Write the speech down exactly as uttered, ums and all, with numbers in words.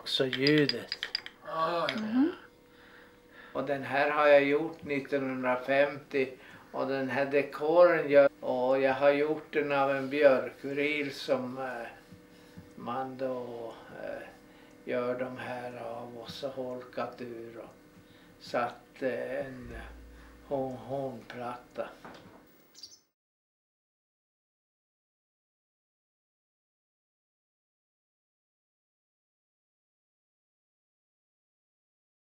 också ljudet. Ah, ja. Mhm. Och den här har jag gjort nittonhundrafemtio och den här dekoren gör, och jag har gjort den av en björkvril som eh, man då eh, gör de här av och så holkat ur och satt eh, en hon, honplatta.